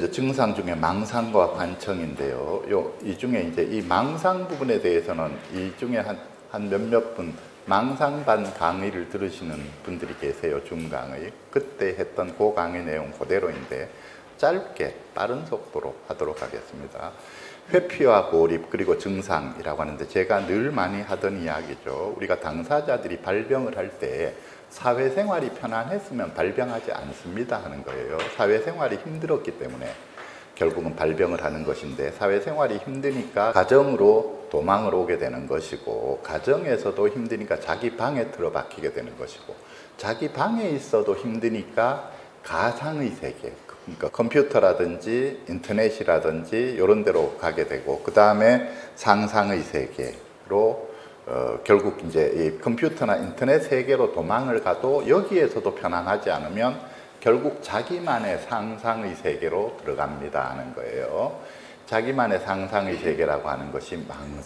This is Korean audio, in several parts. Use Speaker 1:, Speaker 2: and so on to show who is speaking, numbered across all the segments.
Speaker 1: 이제 증상 중에 망상과 환청인데요. 이 중에 이제 이 망상 부분에 대해서는 이 중에 한 몇몇 분 망상반 강의를 들으시는 분들이 계세요. 중강의. 그때 했던 그 강의 내용 그대로인데 짧게 빠른 속도로 하도록 하겠습니다. 회피와 고립 그리고 증상이라고 하는데 제가 늘 많이 하던 이야기죠. 우리가 당사자들이 발병을 할 때 사회생활이 편안했으면 발병하지 않습니다 하는 거예요. 사회생활이 힘들었기 때문에 결국은 발병을 하는 것인데 사회생활이 힘드니까 가정으로 도망을 오게 되는 것이고 가정에서도 힘드니까 자기 방에 틀어박히게 되는 것이고 자기 방에 있어도 힘드니까 가상의 세계 그러니까 컴퓨터라든지 인터넷이라든지 이런 데로 가게 되고 그 다음에 상상의 세계로 결국 이제 이 컴퓨터나 인터넷 세계로 도망을 가도 여기에서도 편안하지 않으면 결국 자기만의 상상의 세계로 들어갑니다 하는 거예요. 자기만의 상상의 세계라고 하는 것이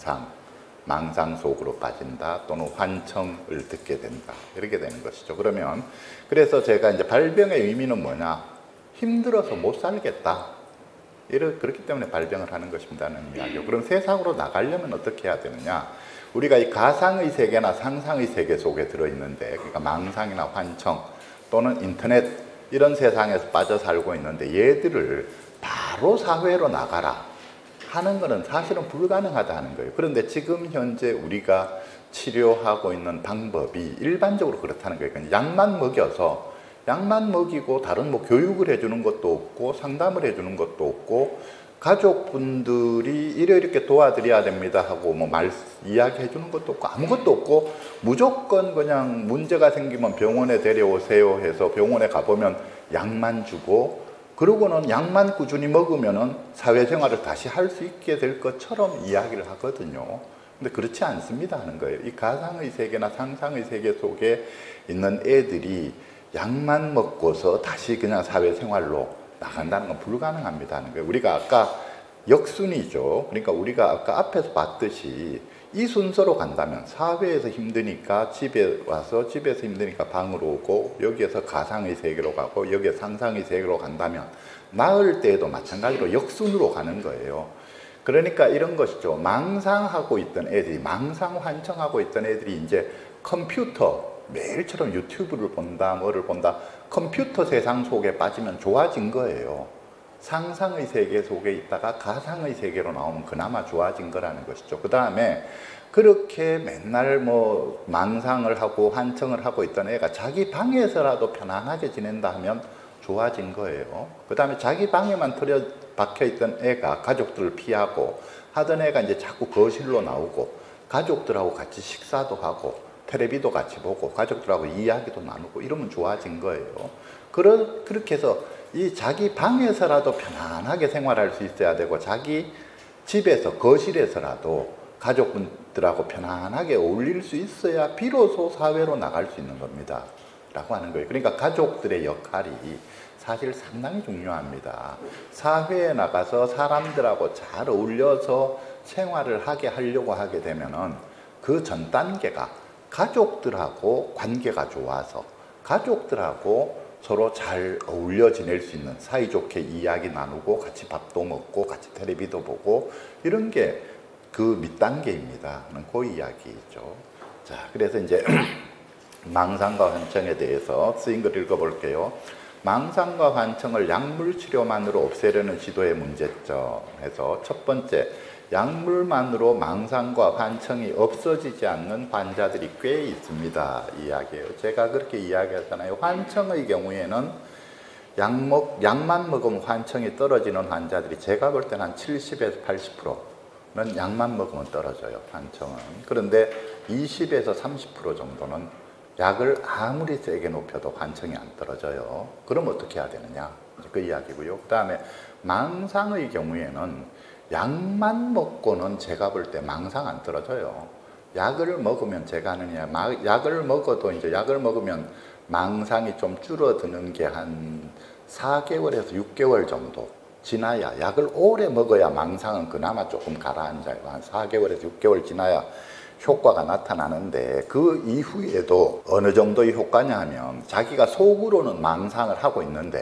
Speaker 1: 망상 속으로 빠진다 또는 환청을 듣게 된다 이렇게 되는 것이죠. 그래서 제가 이제 발병의 의미는 뭐냐? 힘들어서 못 살겠다. 그렇기 때문에 발병을 하는 것입니다는 이야기요. 그럼 세상으로 나가려면 어떻게 해야 되느냐? 우리가 이 가상의 세계나 상상의 세계 속에 들어있는데 그러니까 망상이나 환청 또는 인터넷 이런 세상에서 빠져 살고 있는데 얘들을 바로 사회로 나가라 하는 것은 사실은 불가능하다 하는 거예요. 그런데 지금 현재 우리가 치료하고 있는 방법이 일반적으로 그렇다는 거예요. 그러니까 약만 먹이고 다른 뭐 교육을 해주는 것도 없고 상담을 해주는 것도 없고 가족분들이 이렇게 도와드려야 됩니다 하고 뭐 이야기해 주는 것도 없고 아무것도 없고 무조건 그냥 문제가 생기면 병원에 데려오세요 해서 병원에 가보면 약만 주고 그러고는 약만 꾸준히 먹으면은 사회생활을 다시 할 수 있게 될 것처럼 이야기를 하거든요. 근데 그렇지 않습니다 하는 거예요. 이 가상의 세계나 상상의 세계 속에 있는 애들이 약만 먹고서 다시 그냥 사회생활로 나간다는 건 불가능합니다 하는 거예요. 우리가 아까 역순이죠. 그러니까 우리가 아까 앞에서 봤듯이 이 순서로 간다면 사회에서 힘드니까 집에 와서 집에서 힘드니까 방으로 오고 여기에서 가상의 세계로 가고 여기에 상상의 세계로 간다면 나을 때에도 마찬가지로 역순으로 가는 거예요. 그러니까 이런 것이죠. 망상하고 있던 애들이 망상 환청하고 있던 애들이 이제 컴퓨터 매일처럼 유튜브를 본다 뭐를 본다 컴퓨터 세상 속에 빠지면 좋아진 거예요. 상상의 세계 속에 있다가 가상의 세계로 나오면 그나마 좋아진 거라는 것이죠. 그 다음에 그렇게 맨날 뭐 망상을 하고 환청을 하고 있던 애가 자기 방에서라도 편안하게 지낸다 하면 좋아진 거예요. 그 다음에 자기 방에만 박혀 있던 애가 가족들을 피하고 하던 애가 이제 자꾸 거실로 나오고 가족들하고 같이 식사도 하고 텔레비도 같이 보고 가족들하고 이야기도 나누고 이러면 좋아진 거예요. 그렇게 해서 이 자기 방에서라도 편안하게 생활할 수 있어야 되고 자기 집에서 거실에서라도 가족분들하고 편안하게 어울릴 수 있어야 비로소 사회로 나갈 수 있는 겁니다 라고 하는 거예요. 그러니까 가족들의 역할이 사실 상당히 중요합니다. 사회에 나가서 사람들하고 잘 어울려서 생활을 하려고 하게 되면은 그 전 단계가 가족들하고 관계가 좋아서 가족들하고 서로 잘 어울려 지낼 수 있는 사이좋게 이야기 나누고 같이 밥도 먹고 같이 텔레비도 보고 이런 게 그 밑단계입니다. 그 이야기죠. 자, 그래서 이제 망상과 환청에 대해서 쓰인 걸 읽어볼게요. 망상과 환청을 약물 치료만으로 없애려는 시도의 문제점 해서 첫 번째, 약물만으로 망상과 환청이 없어지지 않는 환자들이 꽤 있습니다. 이야기예요. 제가 그렇게 이야기하잖아요. 환청의 경우에는 약만 먹으면 환청이 떨어지는 환자들이 제가 볼 때는 한 70에서 80%는 약만 먹으면 떨어져요. 환청은. 그런데 20에서 30% 정도는 약을 아무리 세게 높여도 환청이 안 떨어져요. 그럼 어떻게 해야 되느냐? 그 이야기고요. 그 다음에 망상의 경우에는 약만 먹고는 제가 볼 때 망상 안 떨어져요. 약을 먹으면 제가 하는 약을 먹어도 이제 약을 먹으면 망상이 좀 줄어드는 게 한 4개월에서 6개월 정도 지나야 약을 오래 먹어야 망상은 그나마 조금 가라앉아요. 한 4개월에서 6개월 지나야 효과가 나타나는데 그 이후에도 어느 정도의 효과냐 하면 자기가 속으로는 망상을 하고 있는데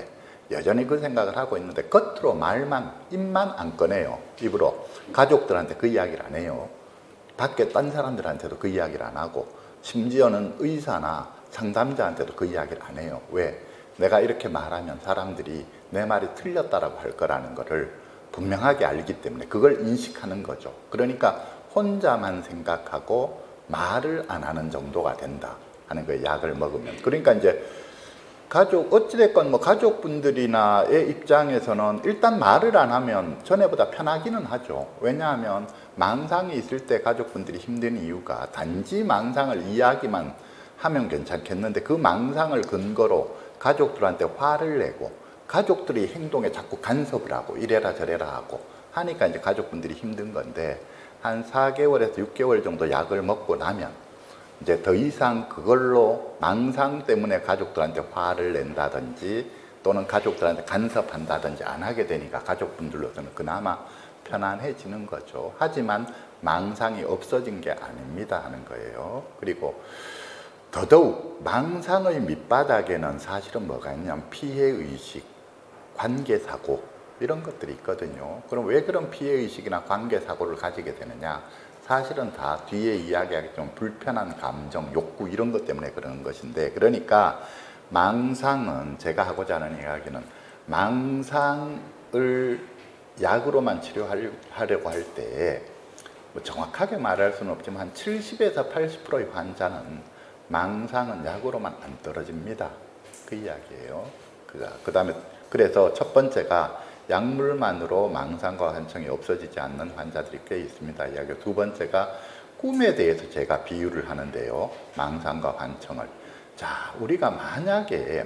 Speaker 1: 여전히 그 생각을 하고 있는데 겉으로 말만, 입만 안 꺼내요. 입으로. 가족들한테 그 이야기를 안 해요. 밖에 딴 사람들한테도 그 이야기를 안 하고, 심지어는 의사나 상담자한테도 그 이야기를 안 해요. 왜? 내가 이렇게 말하면 사람들이 내 말이 틀렸다라고 할 거라는 거를 분명하게 알기 때문에 그걸 인식하는 거죠. 그러니까 혼자만 생각하고 말을 안 하는 정도가 된다 하는 거예요. 약을 먹으면. 그러니까 이제 어찌됐건 뭐 가족분들이나의 입장에서는 일단 말을 안 하면 전에보다 편하기는 하죠. 왜냐하면 망상이 있을 때 가족분들이 힘든 이유가 단지 망상을 이야기만 하면 괜찮겠는데 그 망상을 근거로 가족들한테 화를 내고 가족들이 행동에 자꾸 간섭을 하고 이래라 저래라 하고 하니까 이제 가족분들이 힘든 건데 한 4개월에서 6개월 정도 약을 먹고 나면 이제 더 이상 그걸로 망상 때문에 가족들한테 화를 낸다든지 또는 가족들한테 간섭한다든지 안 하게 되니까 가족분들로서는 그나마 편안해지는 거죠. 하지만 망상이 없어진 게 아닙니다 하는 거예요. 그리고 더더욱 망상의 밑바닥에는 사실은 뭐가 있냐면 피해의식, 관계사고 이런 것들이 있거든요. 그럼 왜 그런 피해의식이나 관계사고를 가지게 되느냐? 사실은 다 뒤에 이야기하기 좀 불편한 감정, 욕구 이런 것 때문에 그러는 것인데 그러니까 망상은 제가 하고자 하는 이야기는 망상을 약으로만 치료하려고 할 때 뭐 정확하게 말할 수는 없지만 한 70에서 80%의 환자는 망상은 약으로만 안 떨어집니다. 그 이야기예요. 그 다음에 그래서 첫 번째가 약물만으로 망상과 환청이 없어지지 않는 환자들이 꽤 있습니다. 이야기. 두 번째가 꿈에 대해서 제가 비유를 하는데요. 망상과 환청을. 자, 우리가 만약에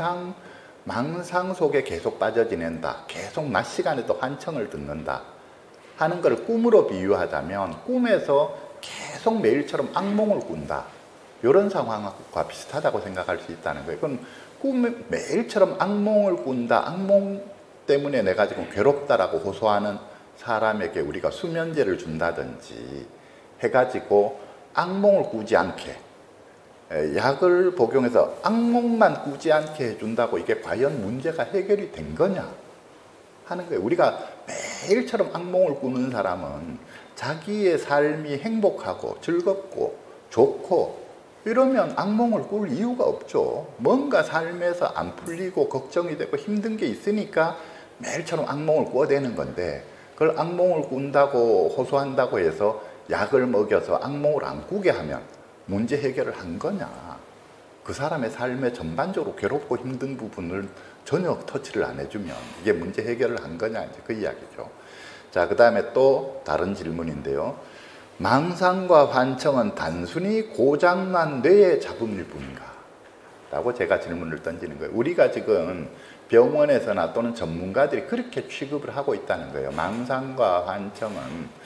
Speaker 1: 망상 속에 계속 빠져 지낸다. 계속 낮 시간에도 환청을 듣는다. 하는 걸 꿈으로 비유하자면 꿈에서 계속 매일처럼 악몽을 꾼다. 이런 상황과 비슷하다고 생각할 수 있다는 거예요. 그럼 꿈에 매일처럼 악몽을 꾼다. 악몽 때문에 내가 지금 괴롭다라고 호소하는 사람에게 우리가 수면제를 준다든지 해가지고 악몽을 꾸지 않게 약을 복용해서 악몽만 꾸지 않게 해준다고 이게 과연 문제가 해결이 된 거냐 하는 거예요. 우리가 매일처럼 악몽을 꾸는 사람은 자기의 삶이 행복하고 즐겁고 좋고 이러면 악몽을 꿀 이유가 없죠. 뭔가 삶에서 안 풀리고 걱정이 되고 힘든 게 있으니까 매일처럼 악몽을 꿔대는 건데 그걸 악몽을 꾼다고 호소한다고 해서 약을 먹여서 악몽을 안 꾸게 하면 문제 해결을 한 거냐. 그 사람의 삶에 전반적으로 괴롭고 힘든 부분을 전혀 터치를 안 해주면 이게 문제 해결을 한 거냐 이제 그 이야기죠. 자, 그 다음에 또 다른 질문인데요. 망상과 환청은 단순히 고장난 뇌의 잡음일 뿐인가? 라고 제가 질문을 던지는 거예요. 우리가 지금 병원에서나 또는 전문가들이 그렇게 취급을 하고 있다는 거예요. 망상과 환청은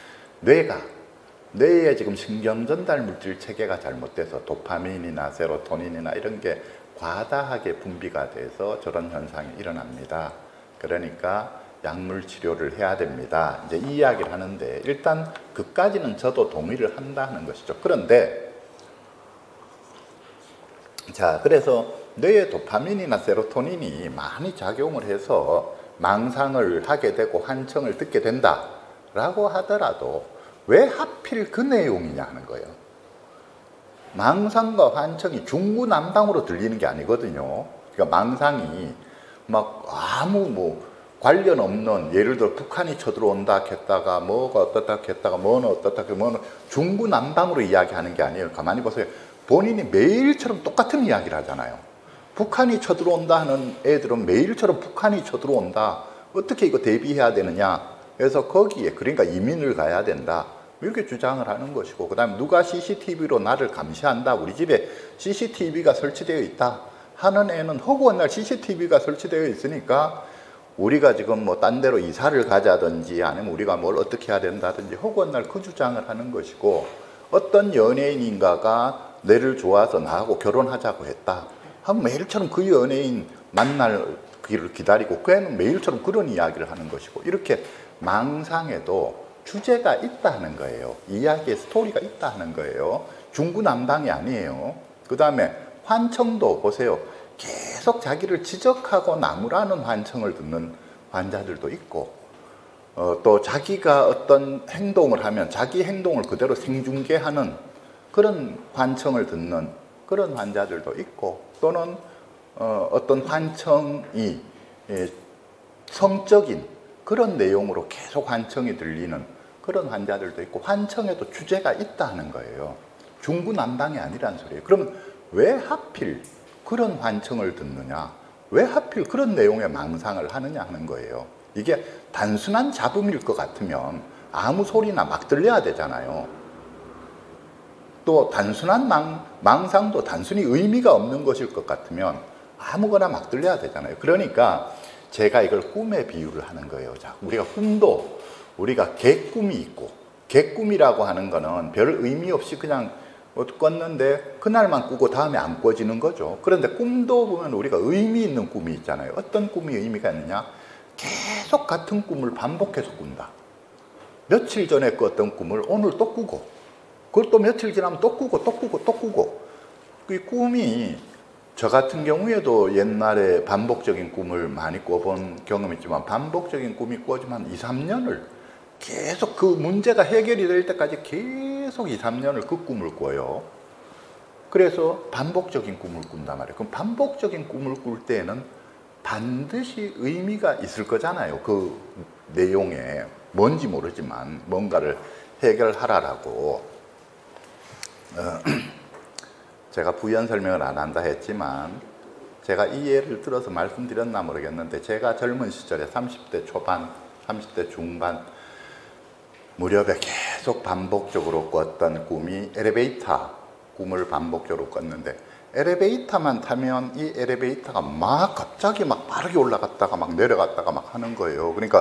Speaker 1: 뇌에 지금 신경전달 물질 체계가 잘못돼서 도파민이나 세로토닌이나 이런 게 과다하게 분비가 돼서 저런 현상이 일어납니다. 그러니까 약물 치료를 해야 됩니다. 이제 이 이야기를 하는데 일단 그까지는 저도 동의를 한다는 것이죠. 그런데 자, 그래서 뇌에 도파민이나 세로토닌이 많이 작용을 해서 망상을 하게 되고 환청을 듣게 된다라고 하더라도 왜 하필 그 내용이냐 하는 거예요. 망상과 환청이 중구난방으로 들리는 게 아니거든요. 그러니까 망상이 막 아무 관련 없는 예를 들어 북한이 쳐들어온다 했다가 뭐가 어떻다 했다가 뭐는 어떻다 뭐는 중구난방으로 이야기하는 게 아니에요. 가만히 보세요. 본인이 매일처럼 똑같은 이야기를 하잖아요. 북한이 쳐들어온다 하는 애들은 매일처럼 북한이 쳐들어온다. 어떻게 이거 대비해야 되느냐. 그래서 거기에 그러니까 이민을 가야 된다. 이렇게 주장을 하는 것이고 그 다음에 누가 CCTV로 나를 감시한다. 우리 집에 CCTV가 설치되어 있다. 하는 애는 허구한 날 CCTV가 설치되어 있으니까 우리가 지금 뭐 딴 데로 이사를 가자든지 아니면 우리가 뭘 어떻게 해야 된다든지 허구한 날 그 주장을 하는 것이고 어떤 연예인인가가 내를 좋아서 나하고 결혼하자고 했다. 하면 매일처럼 그 연예인 만날기를 기다리고 그 애는 매일처럼 그런 이야기를 하는 것이고 이렇게 망상에도 주제가 있다 하는 거예요. 이야기에 스토리가 있다 하는 거예요. 중구난방이 아니에요. 그 다음에 환청도 보세요. 계속 자기를 지적하고 나무라는 환청을 듣는 환자들도 있고, 또 자기가 어떤 행동을 하면 자기 행동을 그대로 생중계하는 그런 환청을 듣는 그런 환자들도 있고, 또는 어떤 환청이 성적인 그런 내용으로 계속 환청이 들리는 그런 환자들도 있고, 환청에도 주제가 있다는 거예요. 중구난방이 아니란 소리예요. 그럼 왜 하필 그런 환청을 듣느냐, 왜 하필 그런 내용의 망상을 하느냐 하는 거예요. 이게 단순한 잡음일 것 같으면 아무 소리나 막 들려야 되잖아요. 또 단순한 망상도 단순히 의미가 없는 것일 것 같으면 아무거나 막 들려야 되잖아요. 그러니까 제가 이걸 꿈에 비유를 하는 거예요. 자, 우리가 꿈도 우리가 개꿈이 있고, 개꿈이라고 하는 거는 별 의미 없이 그냥 꿨는데 그날만 꾸고 다음에 안 꿔지는 거죠. 그런데 꿈도 보면 우리가 의미 있는 꿈이 있잖아요. 어떤 꿈이 의미가 있느냐? 계속 같은 꿈을 반복해서 꾼다. 며칠 전에 꿨던 꿈을 오늘 또 꾸고, 그걸 또 며칠 지나면 또 꾸고 또 꾸고 또 꾸고. 이 꿈이, 저 같은 경우에도 옛날에 반복적인 꿈을 많이 꿔본 경험이 있지만, 반복적인 꿈이 꿔지면 2, 3년을 계속 그 문제가 해결이 될 때까지 계속 2, 3년을 그 꿈을 꿔요. 그래서 반복적인 꿈을 꾼단 말이에요. 그럼 반복적인 꿈을 꿀 때에는 반드시 의미가 있을 거잖아요. 그 내용에 뭔지 모르지만 뭔가를 해결하라라고. 제가 부연 설명을 안 한다 했지만, 제가 이 예를 들어서 말씀드렸나 모르겠는데, 제가 젊은 시절에 30대 초반, 30대 중반 무렵에 계속 반복적으로 꿨던 꿈이 엘리베이터 꿈을 반복적으로 꿨는데, 엘리베이터만 타면 이 엘리베이터가 막 갑자기 막 빠르게 올라갔다가 막 내려갔다가 막 하는 거예요. 그러니까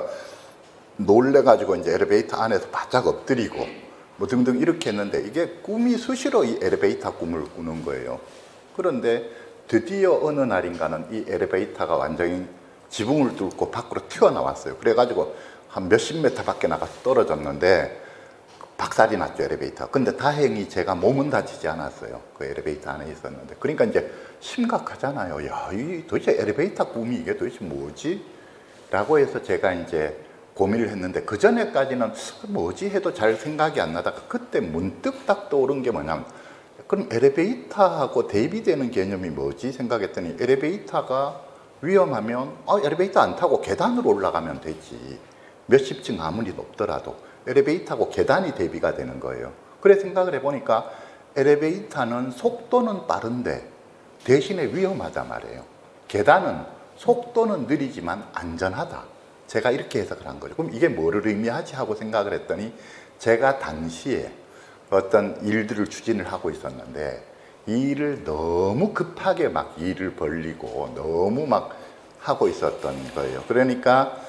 Speaker 1: 놀래가지고 이제 엘리베이터 안에서 바짝 엎드리고 뭐 등등 이렇게 했는데, 이게 꿈이 수시로 이 엘리베이터 꿈을 꾸는 거예요. 그런데 드디어 어느 날인가는 이 엘리베이터가 완전히 지붕을 뚫고 밖으로 튀어나왔어요. 그래가지고 한 몇십 미터 밖에 나가서 떨어졌는데 박살이 났죠, 엘리베이터. 근데 다행히 제가 몸은 다치지 않았어요. 그 엘리베이터 안에 있었는데. 그러니까 이제 심각하잖아요. 야, 이 도대체 엘리베이터 꿈이 이게 도대체 뭐지? 라고 해서 제가 이제 고민을 했는데, 그 전에까지는 뭐지 해도 잘 생각이 안 나다가 그때 문득 딱 떠오른 게 뭐냐면, 그럼 엘리베이터하고 대비되는 개념이 뭐지 생각했더니, 엘리베이터가 위험하면 엘리베이터 안 타고 계단으로 올라가면 되지. 몇십 층 아무리 높더라도 엘리베이터하고 계단이 대비가 되는 거예요. 그래 생각을 해보니까 엘리베이터는 속도는 빠른데 대신에 위험하단 말이에요. 계단은 속도는 느리지만 안전하다. 제가 이렇게 해석을 한 거죠. 그럼 이게 뭐를 의미하지 하고 생각을 했더니, 제가 당시에 어떤 일들을 추진을 하고 있었는데, 이 일을 너무 급하게 막 일을 벌리고 너무 막 하고 있었던 거예요. 그러니까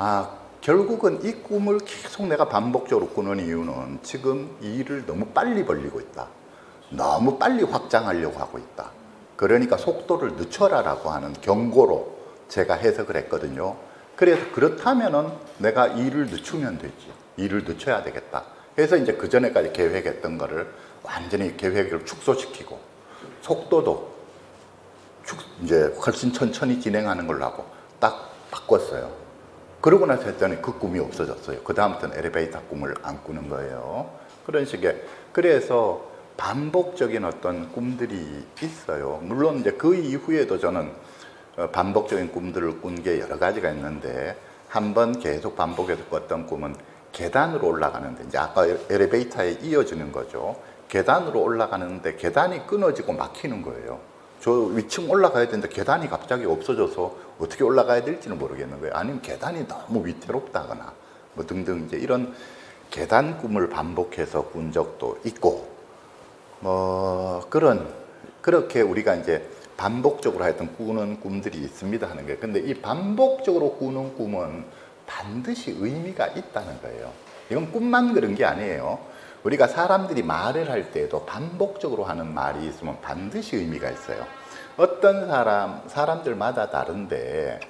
Speaker 1: 결국은 이 꿈을 계속 내가 반복적으로 꾸는 이유는 지금 이 일을 너무 빨리 벌리고 있다. 너무 빨리 확장하려고 하고 있다. 그러니까 속도를 늦춰라라고 하는 경고로 제가 해석을 했거든요. 그래서 그렇다면은 내가 일을 늦추면 되지. 일을 늦춰야 되겠다. 그래서 이제 그 전에까지 계획했던 거를 완전히 계획을 축소시키고, 속도도 이제 훨씬 천천히 진행하는 걸로 하고 딱 바꿨어요. 그러고 나서 했더니 그 꿈이 없어졌어요. 그 다음부터는 엘리베이터 꿈을 안 꾸는 거예요. 그런 식의. 그래서 반복적인 어떤 꿈들이 있어요. 물론 이제 그 이후에도 저는 반복적인 꿈들을 꾼 게 여러 가지가 있는데, 한 번 계속 반복해서 꿨던 꿈은 계단으로 올라가는데, 이제 아까 엘리베이터에 이어지는 거죠. 계단으로 올라가는데 계단이 끊어지고 막히는 거예요. 저 위층 올라가야 되는데 계단이 갑자기 없어져서 어떻게 올라가야 될지는 모르겠는 거예요. 아니면 계단이 너무 위태롭다거나 뭐 등등 이제 이런 계단 꿈을 반복해서 꾼 적도 있고, 뭐 그렇게 우리가 이제 반복적으로 하여튼 꾸는 꿈들이 있습니다 하는 거예요. 근데 이 반복적으로 꾸는 꿈은 반드시 의미가 있다는 거예요. 이건 꿈만 그런 게 아니에요. 우리가 사람들이 말을 할 때에도 반복적으로 하는 말이 있으면 반드시 의미가 있어요. 어떤 사람들마다 다른데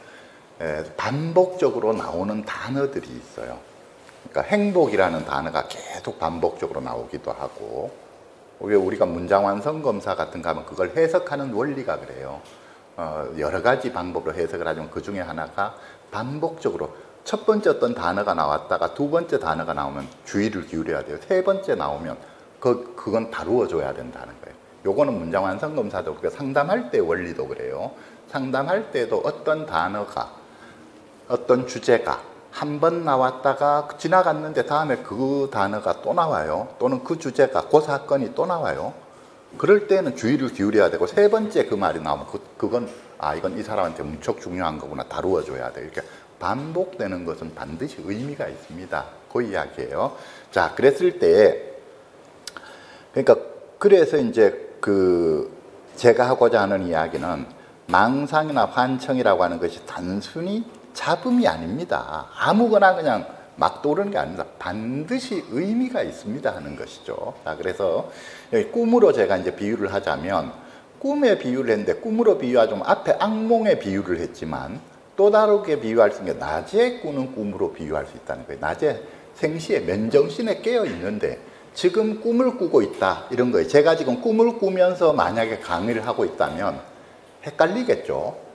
Speaker 1: 반복적으로 나오는 단어들이 있어요. 그러니까 행복이라는 단어가 계속 반복적으로 나오기도 하고, 우리가 문장 완성 검사 같은 거 하면 그걸 해석하는 원리가 그래요. 여러 가지 방법으로 해석을 하지만 그 중에 하나가 반복적으로 첫 번째 어떤 단어가 나왔다가 두 번째 단어가 나오면 주의를 기울여야 돼요. 세 번째 나오면 그건 다루어줘야 된다는 거예요. 요거는 문장 완성 검사도 우리가 상담할 때 원리도 그래요. 상담할 때도 어떤 단어가 어떤 주제가 한 번 나왔다가 지나갔는데 다음에 그 단어가 또 나와요. 또는 그 주제가 그 사건이 또 나와요. 그럴 때는 주의를 기울여야 되고 세 번째 그 말이 나오면 그건 이건 이 사람한테 무척 중요한 거구나 다루어줘야 돼. 이렇게 반복되는 것은 반드시 의미가 있습니다. 그 이야기예요. 자, 그랬을 때 그러니까 그래서 이제 제가 하고자 하는 이야기는 망상이나 환청이라고 하는 것이 단순히 잡음이 아닙니다. 아무거나 그냥 막 떠오르는 게 아닙니다. 반드시 의미가 있습니다 하는 것이죠. 자, 그래서 여기 꿈으로 제가 이제 비유를 하자면 꿈에 비유를 했는데 꿈으로 비유하자면 앞에 악몽에 비유를 했지만 또 다르게 비유할 수 있는 게 낮에 꾸는 꿈으로 비유할 수 있다는 거예요. 낮에 생시에 맨정신에 깨어 있는데 지금 꿈을 꾸고 있다 이런 거예요. 제가 지금 꿈을 꾸면서 만약에 강의를 하고 있다면 헷갈리겠죠.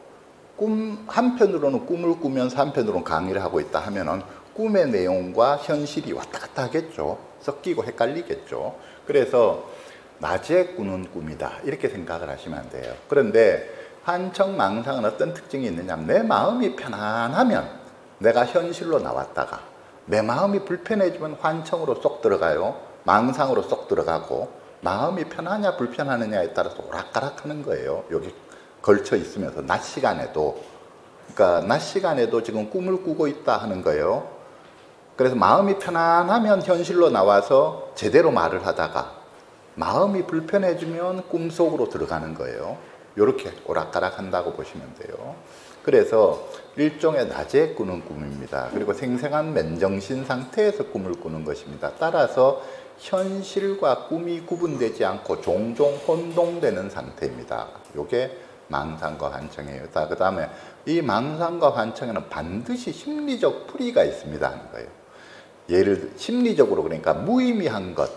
Speaker 1: 한편으로는 꿈을 꾸면서 한편으로는 강의를 하고 있다 하면은 꿈의 내용과 현실이 왔다 갔다 하겠죠. 섞이고 헷갈리겠죠. 그래서 낮에 꾸는 꿈이다 이렇게 생각을 하시면 안 돼요. 그런데 환청 망상은 어떤 특징이 있느냐면 내 마음이 편안하면 내가 현실로 나왔다가 내 마음이 불편해지면 환청으로 쏙 들어가요. 망상으로 쏙 들어가고 마음이 편하냐 불편하느냐에 따라서 오락가락 하는 거예요. 여기 걸쳐 있으면서 낮 시간에도 그러니까 낮 시간에도 지금 꿈을 꾸고 있다 하는 거예요. 그래서 마음이 편안하면 현실로 나와서 제대로 말을 하다가 마음이 불편해지면 꿈속으로 들어가는 거예요. 이렇게 오락가락 한다고 보시면 돼요. 그래서 일종의 낮에 꾸는 꿈입니다. 그리고 생생한 맨정신 상태에서 꿈을 꾸는 것입니다. 따라서 현실과 꿈이 구분되지 않고 종종 혼동되는 상태입니다. 이게 망상과 환청이에요. 그 다음에 이 망상과 환청에는 반드시 심리적 풀이가 있습니다 하는 거예요. 예를 들어 심리적으로 그러니까 무의미한 것,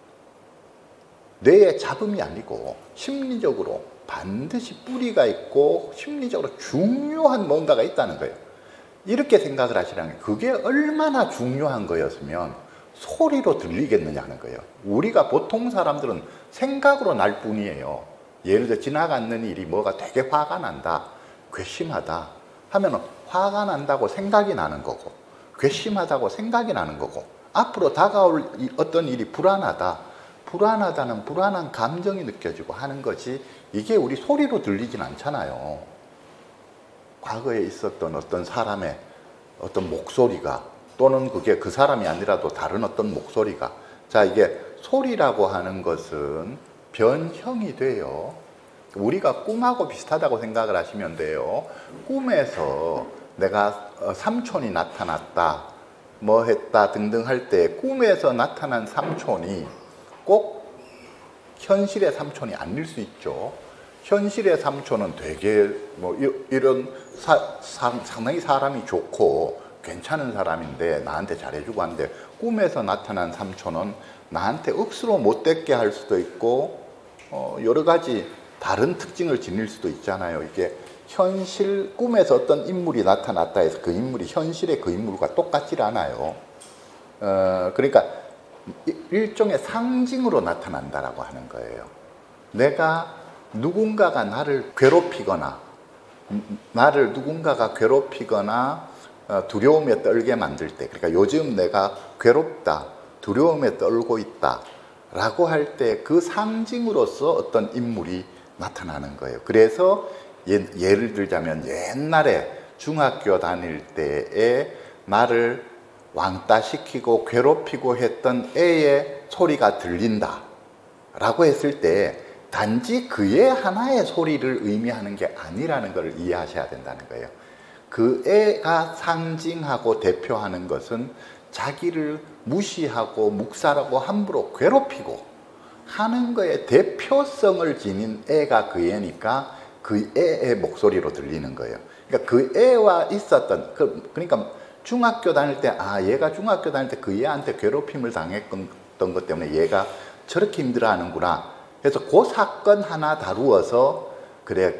Speaker 1: 뇌의 잡음이 아니고 심리적으로 반드시 뿌리가 있고 심리적으로 중요한 뭔가가 있다는 거예요. 이렇게 생각을 하시라는 게 그게 얼마나 중요한 거였으면 소리로 들리겠느냐는 거예요. 우리가 보통 사람들은 생각으로 날 뿐이에요. 예를 들어 지나가는 일이 뭐가 되게 화가 난다, 괘씸하다 하면은 화가 난다고 생각이 나는 거고 괘씸하다고 생각이 나는 거고 앞으로 다가올 어떤 일이 불안하다는 불안한 감정이 느껴지고 하는 것이 이게 우리 소리로 들리진 않잖아요. 과거에 있었던 어떤 사람의 어떤 목소리가 또는 그게 그 사람이 아니라도 다른 어떤 목소리가 자 이게 소리라고 하는 것은 변형이 돼요. 우리가 꿈하고 비슷하다고 생각을 하시면 돼요. 꿈에서 내가 삼촌이 나타났다 뭐 했다 등등 할 때 꿈에서 나타난 삼촌이 꼭 현실의 삼촌이 아닐 수 있죠. 현실의 삼촌은 되게 뭐 이런 상당히 사람이 좋고 괜찮은 사람인데 나한테 잘해주고 하는데 꿈에서 나타난 삼촌은 나한테 억수로 못되게 할 수도 있고 여러 가지 다른 특징을 지닐 수도 있잖아요. 이게 현실 꿈에서 어떤 인물이 나타났다 해서 그 인물이 현실의 그 인물과 똑같지 않아요. 그러니까 일종의 상징으로 나타난다라고 하는 거예요. 내가 누군가가 나를 괴롭히거나 두려움에 떨게 만들 때 그러니까 요즘 내가 괴롭다, 두려움에 떨고 있다 라고 할 때 그 상징으로서 어떤 인물이 나타나는 거예요. 그래서 예를 들자면 옛날에 중학교 다닐 때에 나를 왕따시키고 괴롭히고 했던 애의 소리가 들린다 라고 했을 때 단지 그의 하나의 소리를 의미하는 게 아니라는 걸 이해하셔야 된다는 거예요. 그 애가 상징하고 대표하는 것은 자기를 무시하고 묵살하고 함부로 괴롭히고 하는 거에 대표성을 지닌 애가 그 애니까 그 애의 목소리로 들리는 거예요. 그러니까 그 애와 있었던 그러니까 중학교 다닐 때 얘가 중학교 다닐 때 그 애한테 괴롭힘을 당했던 것 때문에 얘가 저렇게 힘들어하는구나. 그래서 그 사건 하나 다루어서 그래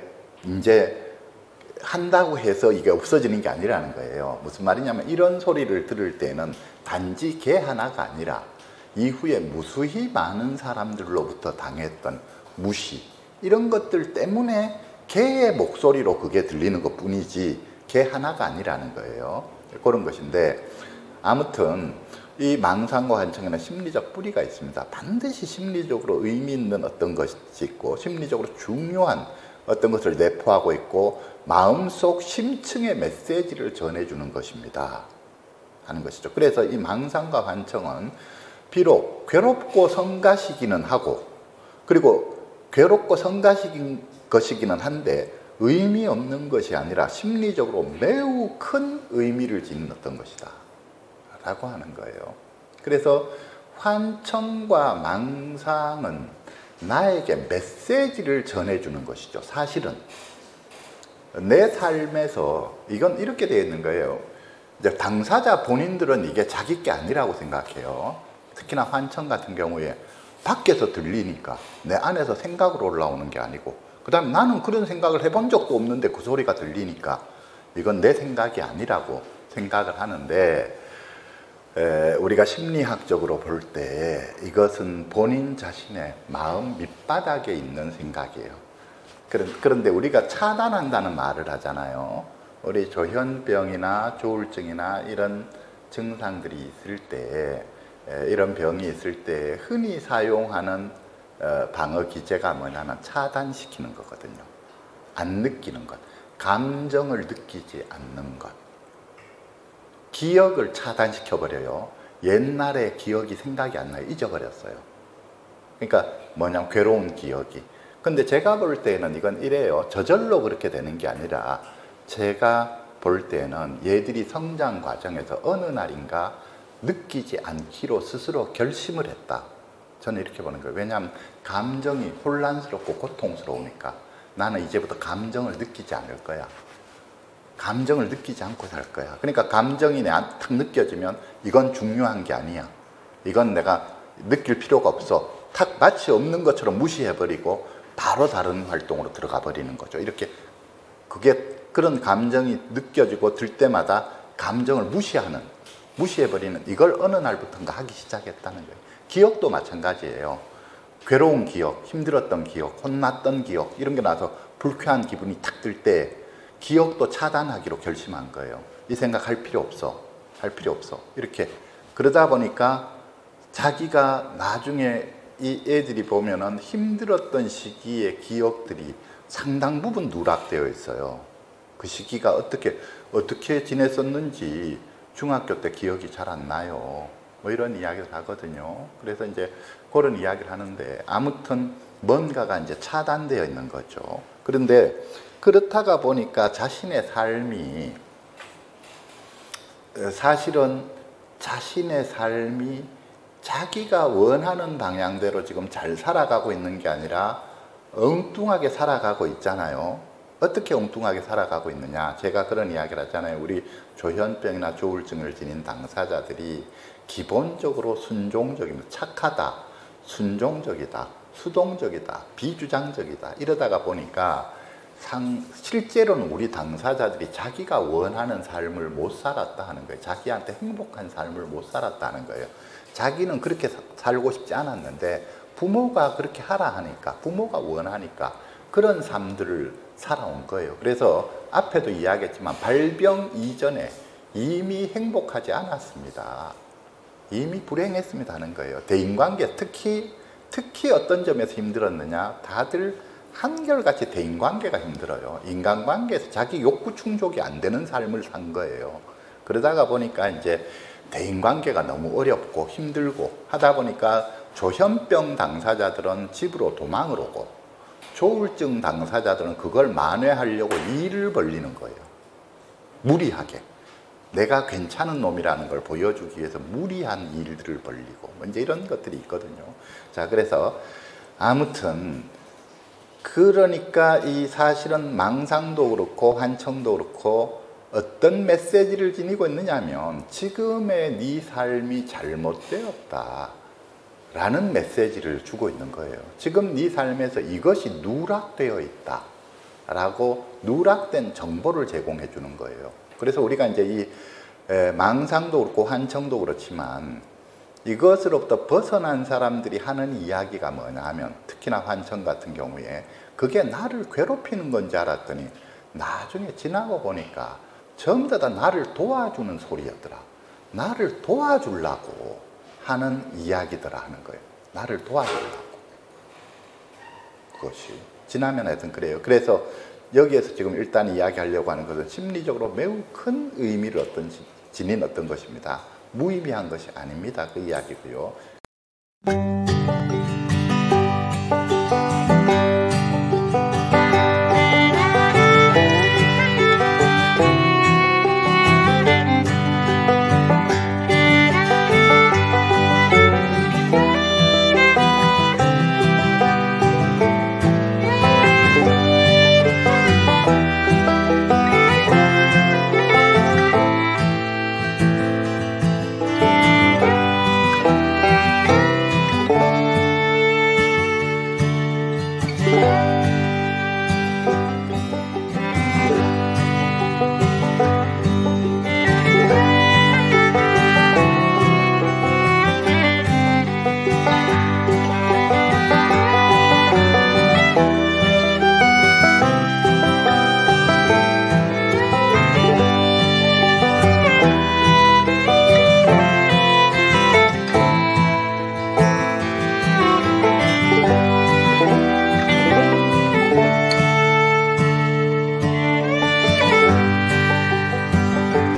Speaker 1: 이제 한다고 해서 이게 없어지는 게 아니라는 거예요. 무슨 말이냐면 이런 소리를 들을 때는 단지 걔 하나가 아니라 이후에 무수히 많은 사람들로부터 당했던 무시, 이런 것들 때문에 걔의 목소리로 그게 들리는 것 뿐이지 걔 하나가 아니라는 거예요. 그런 것인데, 아무튼 이 망상과 환청에는 심리적 뿌리가 있습니다. 반드시 심리적으로 의미 있는 어떤 것이 있고 심리적으로 중요한 어떤 것을 내포하고 있고 마음속 심층의 메시지를 전해주는 것입니다 하는 것이죠. 그래서 이 망상과 환청은 비록 괴롭고 성가시기는 하고, 그리고 괴롭고 성가시긴 것이기는 한데 의미 없는 것이 아니라 심리적으로 매우 큰 의미를 지닌 어떤 것이다 라고 하는 거예요. 그래서 환청과 망상은 나에게 메시지를 전해주는 것이죠. 사실은 내 삶에서 이건 이렇게 되어 있는 거예요. 이제 당사자 본인들은 이게 자기 게 아니라고 생각해요. 특히나 환청 같은 경우에 밖에서 들리니까 내 안에서 생각으로 올라오는 게 아니고, 그 다음에 나는 그런 생각을 해본 적도 없는데 그 소리가 들리니까 이건 내 생각이 아니라고 생각을 하는데, 우리가 심리학적으로 볼 때 이것은 본인 자신의 마음 밑바닥에 있는 생각이에요. 그런데 우리가 차단한다는 말을 하잖아요. 우리 조현병이나 조울증이나 이런 증상들이 있을 때, 이런 병이 있을 때 흔히 사용하는 방어 기제가 뭐냐면 차단시키는 거거든요. 안 느끼는 것, 감정을 느끼지 않는 것, 기억을 차단시켜버려요. 옛날의 기억이 생각이 안 나요. 잊어버렸어요. 그러니까 뭐냐면 괴로운 기억이. 근데 제가 볼 때는 이건 이래요. 저절로 그렇게 되는 게 아니라 제가 볼 때는 얘들이 성장 과정에서 어느 날인가 느끼지 않기로 스스로 결심을 했다. 저는 이렇게 보는 거예요. 왜냐하면 감정이 혼란스럽고 고통스러우니까 나는 이제부터 감정을 느끼지 않을 거야. 감정을 느끼지 않고 살 거야. 그러니까 감정이 내한테 탁 느껴지면 이건 중요한 게 아니야. 이건 내가 느낄 필요가 없어. 탁 마치 없는 것처럼 무시해버리고 바로 다른 활동으로 들어가 버리는 거죠. 이렇게 그런 감정이 느껴지고 들 때마다 감정을 무시해버리는, 이걸 어느 날부터인가 하기 시작했다는 거예요. 기억도 마찬가지예요. 괴로운 기억, 힘들었던 기억, 혼났던 기억, 이런 게 나서 불쾌한 기분이 탁 들 때 기억도 차단하기로 결심한 거예요. 이 생각 할 필요 없어. 할 필요 없어. 이렇게. 그러다 보니까 자기가 나중에 이 애들이 보면은 힘들었던 시기의 기억들이 상당 부분 누락되어 있어요. 그 시기가 어떻게 지냈었는지 중학교 때 기억이 잘 안 나요. 뭐 이런 이야기를 하거든요. 그래서 이제 그런 이야기를 하는데, 아무튼 뭔가가 이제 차단되어 있는 거죠. 그런데 그렇다가 보니까 자신의 삶이, 사실은 자신의 삶이 자기가 원하는 방향대로 지금 잘 살아가고 있는 게 아니라 엉뚱하게 살아가고 있잖아요. 어떻게 엉뚱하게 살아가고 있느냐, 제가 그런 이야기를 하잖아요. 우리 조현병이나 조울증을 지닌 당사자들이 기본적으로 순종적입니다. 착하다, 순종적이다, 수동적이다, 비주장적이다, 이러다가 보니까 실제로는 우리 당사자들이 자기가 원하는 삶을 못 살았다 하는 거예요. 자기한테 행복한 삶을 못 살았다는 거예요. 자기는 그렇게 살고 싶지 않았는데 부모가 그렇게 하라 하니까, 부모가 원하니까 그런 삶들을 살아온 거예요. 그래서 앞에도 이야기했지만 발병 이전에 이미 행복하지 않았습니다. 이미 불행했습니다 하는 거예요. 대인관계, 특히 어떤 점에서 힘들었느냐, 다들 한결같이 대인관계가 힘들어요. 인간관계에서 자기 욕구 충족이 안 되는 삶을 산 거예요. 그러다가 보니까 이제 대인관계가 너무 어렵고 힘들고 하다 보니까 조현병 당사자들은 집으로 도망을 오고, 조울증 당사자들은 그걸 만회하려고 일을 벌리는 거예요. 무리하게. 내가 괜찮은 놈이라는 걸 보여주기 위해서 무리한 일들을 벌리고, 이제 이런 것들이 있거든요. 자, 그래서 아무튼 그러니까 이 사실은 망상도 그렇고 환청도 그렇고 어떤 메시지를 지니고 있느냐면, 지금의 네 삶이 잘못되었다 라는 메시지를 주고 있는 거예요. 지금 네 삶에서 이것이 누락되어 있다 라고 누락된 정보를 제공해 주는 거예요. 그래서 우리가 이제 이 망상도 그렇고 환청도 그렇지만 이것으로부터 벗어난 사람들이 하는 이야기가 뭐냐 하면, 특히나 환청 같은 경우에 그게 나를 괴롭히는 건지 알았더니 나중에 지나고 보니까 전부 다 나를 도와주는 소리였더라. 나를 도와주려고 하는 이야기더라 하는 거예요. 나를 도와주려고. 그것이 지나면 하여튼 그래요. 그래서 여기에서 지금 일단 이야기하려고 하는 것은 심리적으로 매우 큰 의미를 지닌 어떤 것입니다. 무의미한 것이 아닙니다. 그 이야기고요.